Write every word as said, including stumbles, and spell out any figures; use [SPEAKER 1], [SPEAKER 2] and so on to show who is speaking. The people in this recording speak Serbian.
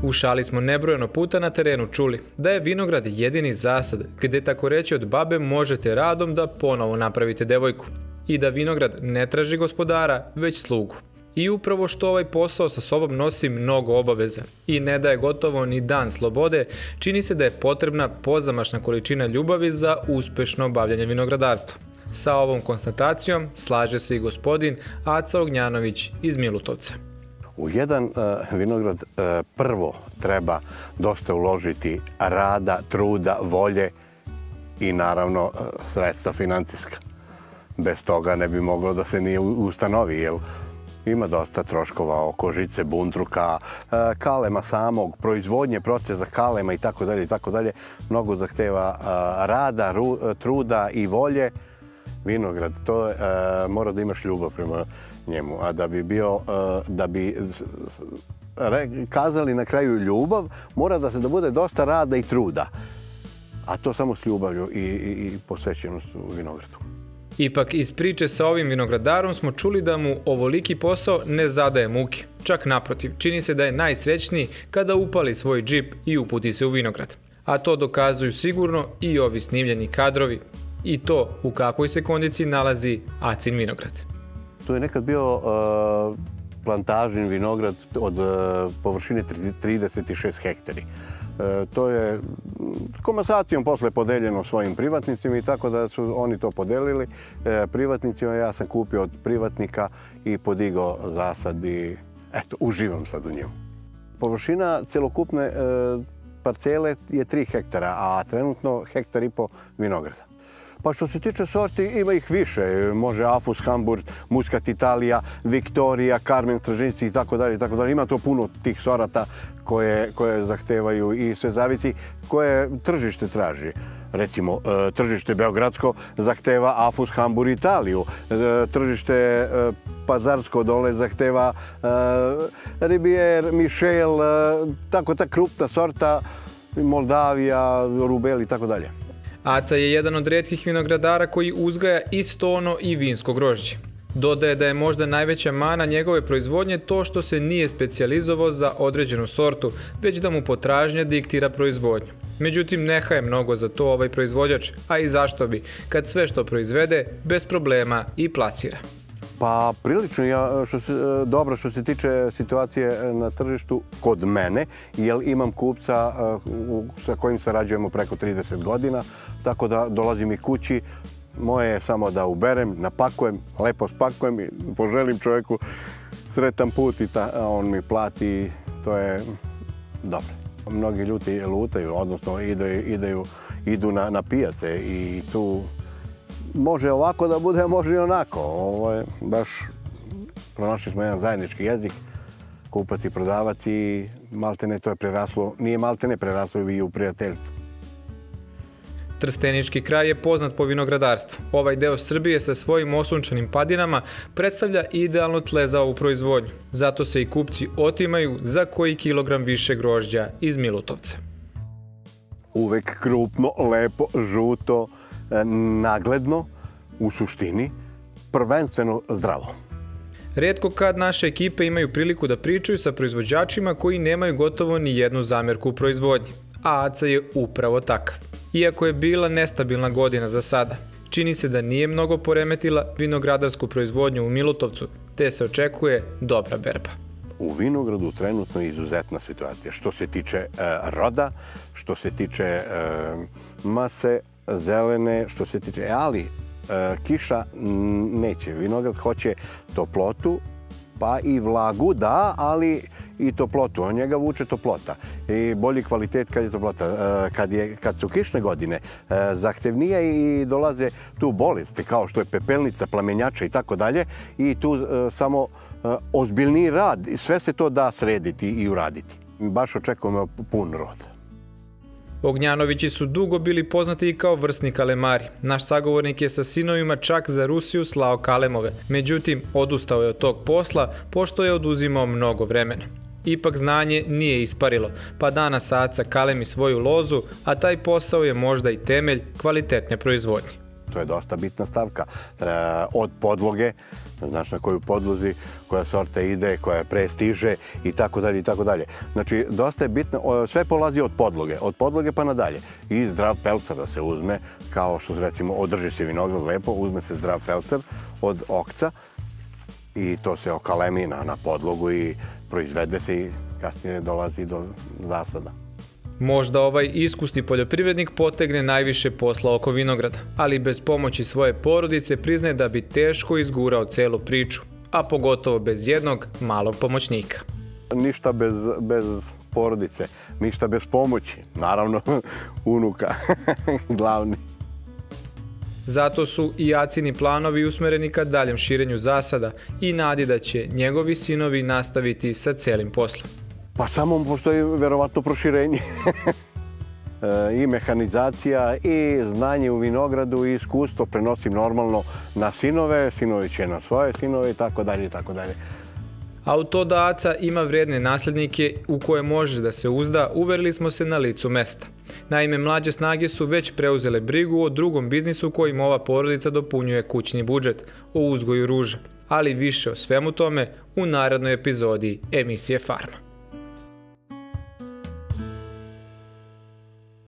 [SPEAKER 1] U šali smo nebrojeno puta na terenu čuli da je vinograd jedini zasad gdje tako reći od babe možete radom da ponovo napravite devojku i da vinograd ne traži gospodara, već slugu. I upravo što ovaj posao sa sobom nosi mnogo obaveza i ne daje gotovo ni dan slobode, čini se da je potrebna pozamašna količina ljubavi za uspešno obavljanje vinogradarstva. Sa ovom konstatacijom slaže se i gospodin Aca Ognjanović iz Milutovca.
[SPEAKER 2] U jedan uh, vinograd uh, prvo treba dosta uložiti rada, truda, volje i naravno uh, sredstva financijska. Bez toga ne bi moglo da se nije ustanovi, jer ima dosta troškova oko žice, buntruka, uh, kalema samog, proizvodnje, procesa kalema i tako dalje i tako dalje. Mnogo zahteva uh, rada, ru, truda i volje. Vinograd, to uh, mora da imaš ljubav prema njemu, a da bi bio, uh, da bi re, kazali na kraju ljubav, mora da se da bude dosta rada i truda, a to samo s ljubavlju i, i, i posvećenost u vinogradu.
[SPEAKER 1] Ipak iz priče sa ovim vinogradarom smo čuli da mu ovoliki posao ne zadaje muke. Čak naprotiv, čini se da je najsrećniji kada upali svoj džip i uputi se u vinograd. A to dokazuju sigurno i ovi snimljeni kadrovi. I to u kakvoj se kondiciji nalazi Acin vinograd.
[SPEAKER 2] To je nekad bio uh, plantažin vinograd od uh, površine trideset šest hektari. Uh, to je komasacijom posle podeljeno svojim privatnicima i tako da su oni to podelili uh, privatnicima. Ja sam kupio od privatnika i podigao zasad i eto, uživam sad u njemu. Površina celokupne uh, parcele je tri hektara, a trenutno hektar i po vinograda. Pa što se tiče sorti, ima ih više. Može Afus, Hamburg, Muscat Italija, Victoria, Carmen Stražinski i tako dalje, tako dalje. Ima to puno tih sorata koje, koje zahtevaju i sve zavisi koje tržište traži. Recimo, tržište Beogradsko zahteva Afus, Hamburg, Italiju. Tržište Pazarsko dole zahteva Ribier, Michel, tako ta krupna sorta, Moldavija, Rubel i tako dalje.
[SPEAKER 1] Aca je jedan od rijetkih vinogradara koji uzgaja i stono i vinsko grožđe. Dodaje da je možda najveća mana njegove proizvodnje to što se nije specijalizovao za određenu sortu, već da mu potražnja diktira proizvodnju. Međutim, neha je mnogo za to ovaj proizvođač, a i zašto bi, kad sve što proizvede, bez problema i plasira.
[SPEAKER 2] Pa prilično ja, što se, dobro što se tiče situacije na tržištu kod mene, jer imam kupca sa kojim sarađujemo preko trideset godina, tako da dolazim i kući. Moje je samo da uberem, napakujem, lepo spakujem i poželim čovjeku sretan put i ta, on mi plati, to je dobro. Mnogi ljudi lutaju, odnosno ideju, ideju, idu na, na pijace i tu može ovako da bude, može i onako. Ovo je baš, pronašli smo jedan zajednički jezik, kupac i prodavac i maltene to je preraslo, nije maltene preraslo i u prijateljstvo.
[SPEAKER 1] Trstenički kraj je poznat po vinogradarstvu. Ovaj deo Srbije sa svojim osunčanim padinama predstavlja idealno tle za ovu proizvodnju. Zato se i kupci otimaju za koji kilogram više grožđa iz Milutovca.
[SPEAKER 2] Uvek krupno, lepo, žuto, nagledno, u suštini, prvenstveno zdravo.
[SPEAKER 1] Rijetko kad naše ekipe imaju priliku da pričaju sa proizvođačima koji nemaju gotovo ni jednu zamjerku u proizvodnji, a Aca je upravo takav. Iako je bila nestabilna godina za sada, čini se da nije mnogo poremetila vinogradarsku proizvodnju u Milutovcu, te se očekuje dobra berba.
[SPEAKER 2] U vinogradu trenutno je izuzetna situacija, što se tiče e, roda, što se tiče e, mase, zelene, što se tiče, ali e, kiša neće. Vinograd hoće toplotu, pa i vlagu, da, ali i toplotu. On njega vuče toplota. I bolji kvalitet kad je toplota. E, kad, je, kad su kišne godine, e, zahtevnije i dolaze tu bolesti, kao što je pepelnica, plamenjača i tako dalje. I tu e, samo e, ozbiljniji rad. Sve se to da srediti i uraditi. Baš očekujemo pun rod.
[SPEAKER 1] Ognjanovići su dugo bili poznati i kao vrsni kalemari. Naš sagovornik je sa sinovima čak za Rusiju slao kalemove. Međutim, odustao je od tog posla, pošto je oduzimao mnogo vremena. Ipak znanje nije isparilo, pa danas Aca kalemi svoju lozu, a taj posao je možda i temelj kvalitetne proizvodnje.
[SPEAKER 2] To je dosta bitna stavka. Od podloge, znaš na koju podlozi, koja sorta ide, koja pre stiže i tako dalje i tako dalje. Znači, dosta je bitno, sve polazi od podloge, od podloge pa nadalje. I zdrav pelcar da se uzme, kao što recimo održi se vinograd lepo, uzme se zdrav pelcar od okca i to se okalemi na, na podlogu i proizvede se i kasnije dolazi do zasada.
[SPEAKER 1] Možda ovaj iskusni poljoprivrednik potegne najviše posla oko vinograda, ali bez pomoći svoje porodice priznaje da bi teško izgurao celu priču, a pogotovo bez jednog malog pomoćnika.
[SPEAKER 2] Ništa bez, bez porodice, ništa bez pomoći, naravno unuka, glavni.
[SPEAKER 1] Zato su i Acini planovi usmereni ka daljem širenju zasada i nadi da će njegovi sinovi nastaviti sa celim poslom.
[SPEAKER 2] Pa samo postoji verovatno proširenje. I mehanizacija, i znanje u vinogradu, i iskustvo prenosim normalno na sinove, sinovi će na svoje sinove i tako dalje i tako dalje.
[SPEAKER 1] A u to da Aca ima vredne nasljednike u koje može da se uzda, uverili smo se na licu mesta. Naime, mlađe snage su već preuzele brigu o drugom biznisu kojim ova porodica dopunjuje kućni budžet, o uzgoju ruža. Ali više o svemu tome u narednoj epizodi emisije Farma.